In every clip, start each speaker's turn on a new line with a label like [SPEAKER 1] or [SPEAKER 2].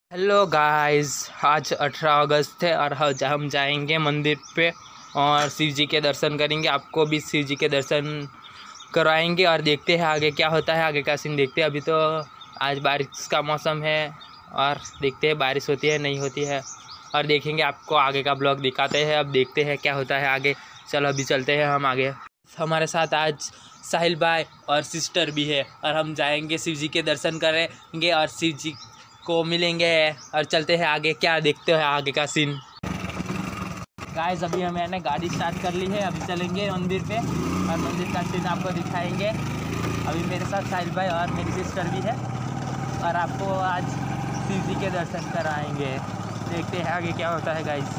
[SPEAKER 1] Hello guys, आज 18 अगस्त है और आज हम जाएंगे मंदिर पे और शिव जी के दर्शन करेंगे। आपको भी शिव जी के दर्शन करवाएंगे और देखते हैं आगे क्या होता है, आगे का सीन देखते हैं। अभी तो आज बारिश का मौसम है और देखते हैं बारिश होती है नहीं होती है और देखेंगे, आपको आगे का ब्लॉग दिखाते हैं। अब देखते हैं क्या होता है आगे। चलो अभी चलते हैं हम आगे। हमारे साथ आज साहिल भाई और सिस्टर भी है और हम जाएंगे शिव जी के दर्शन करेंगे और शिव जी को मिलेंगे और चलते हैं आगे। क्या देखते हैं आगे का सीन। गाइस अभी मैंने गाड़ी स्टार्ट कर ली है, अभी चलेंगे मंदिर पे और मंदिर का सीन आपको दिखाएंगे। अभी मेरे साथ साहिल भाई और मेरी सिस्टर भी है और आपको आज शिव जी के दर्शन कराएंगे। देखते हैं आगे क्या होता है गाइस।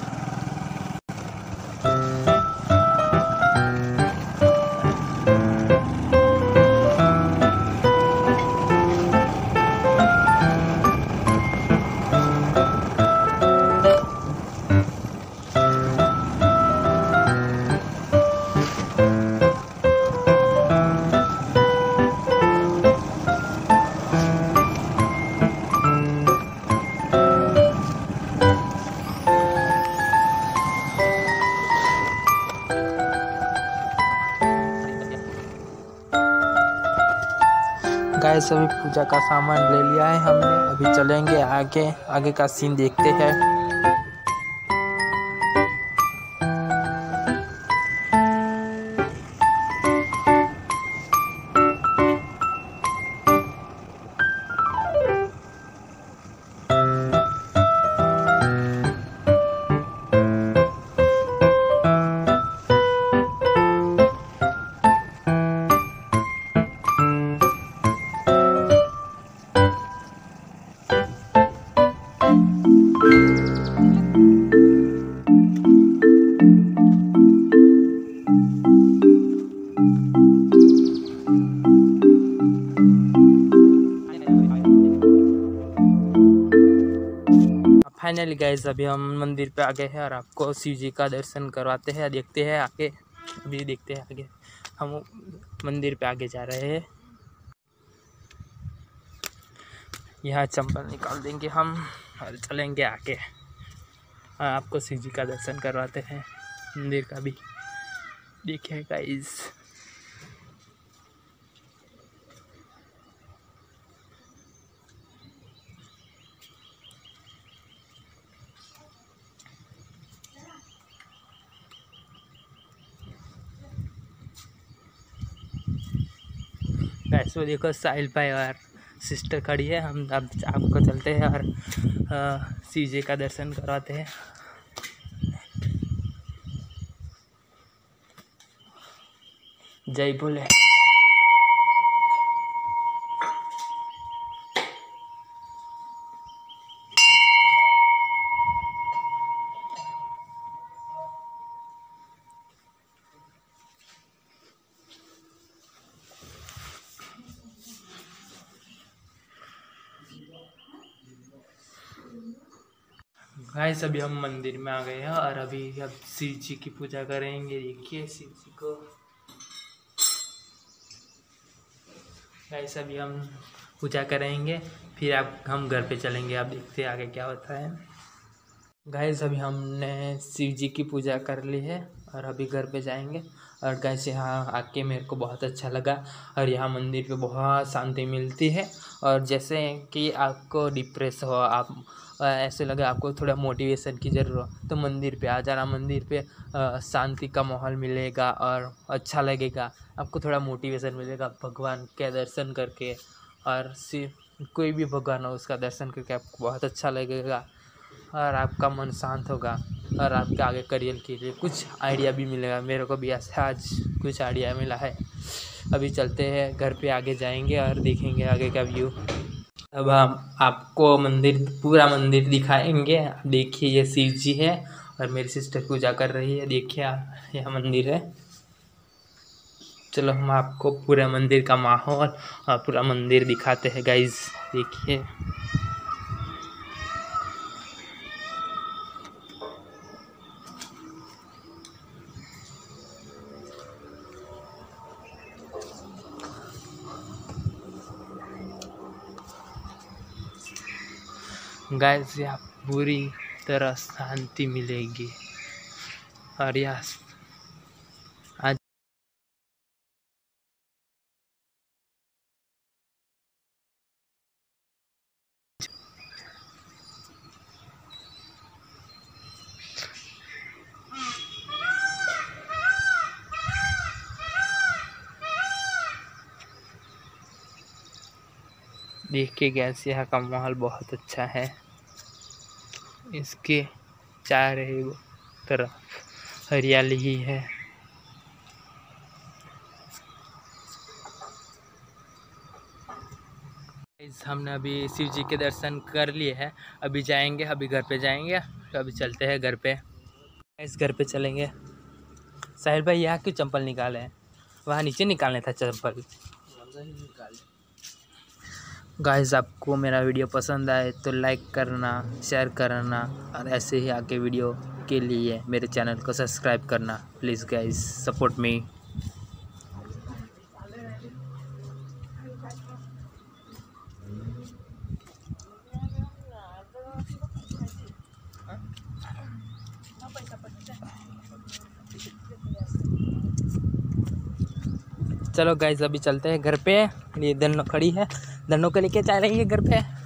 [SPEAKER 1] गाइस अभी पूजा का सामान ले लिया है हमने, अभी चलेंगे आगे। आगे का सीन देखते हैं। फाइनली गाइस अभी हम मंदिर पे आ गए हैं और आपको शिव जी का दर्शन करवाते हैं। देखते हैं आगे, अभी देखते हैं आगे। हम मंदिर पे आगे जा रहे हैं। यहाँ चंपल निकाल देंगे हम और चलेंगे आगे और आपको शिव जी का दर्शन करवाते हैं। मंदिर का भी देखिए गाइस। गाइस वो देखो साहिल भाई और सिस्टर खड़ी है। हम अब आपको चलते हैं और शिव जी का दर्शन करवाते हैं। जय बोले। गाइस अभी हम मंदिर में आ गए हैं और अभी अब शिव जी की पूजा करेंगे। देखिए शिव जी को। गाइस अभी हम पूजा करेंगे, फिर हम घर पे चलेंगे। आप देखते हैं आगे क्या होता है। गाइस अभी हमने शिव जी की पूजा कर ली है और अभी घर पे जाएंगे। और गाइस यहाँ आके मेरे को बहुत अच्छा लगा और यहाँ मंदिर पे बहुत शांति मिलती है। और जैसे कि आपको डिप्रेस हो, आप ऐसे लगे आपको थोड़ा मोटिवेशन की ज़रूरत, तो मंदिर पे आ जाना। मंदिर पे शांति का माहौल मिलेगा और अच्छा लगेगा, आपको थोड़ा मोटिवेशन मिलेगा भगवान के दर्शन करके। और कोई भी भगवान हो उसका दर्शन करके आपको बहुत अच्छा लगेगा और आपका मन शांत होगा और आपके आगे करियर के लिए कुछ आइडिया भी मिलेगा। मेरे को भी ऐसा आज कुछ आइडिया मिला है। अभी चलते हैं घर पे, आगे जाएंगे और देखेंगे आगे का व्यू। अब हम आपको मंदिर, पूरा मंदिर दिखाएंगे। देखिए ये शिव जी है और मेरी सिस्टर पूजा कर रही है। देखिए यह मंदिर है। चलो हम आपको पूरा मंदिर का माहौल और पूरा मंदिर दिखाते हैं गाइज। देखिए गाइस यहाँ पूरी तरह शांति मिलेगी। और यहाँ आज देख के गैस यहाँ का माहौल बहुत अच्छा है। इसके चारों तरफ हरियाली ही है। हमने अभी शिव जी के दर्शन कर लिए हैं। अभी जाएंगे, अभी घर पे जाएंगे। तो अभी चलते हैं घर पे। इस घर पे चलेंगे। साहिल भाई यहाँ क्यों चप्पल निकाले हैं? वहाँ नीचे निकालने था चप्पल। गाइस आपको मेरा वीडियो पसंद आए तो लाइक करना, शेयर करना और ऐसे ही आगे वीडियो के लिए मेरे चैनल को सब्सक्राइब करना। Please guys support me. चलो गाइस अभी चलते हैं घर पे। ये धनो खड़ी है, धनो को लेके जा रही है घर पे।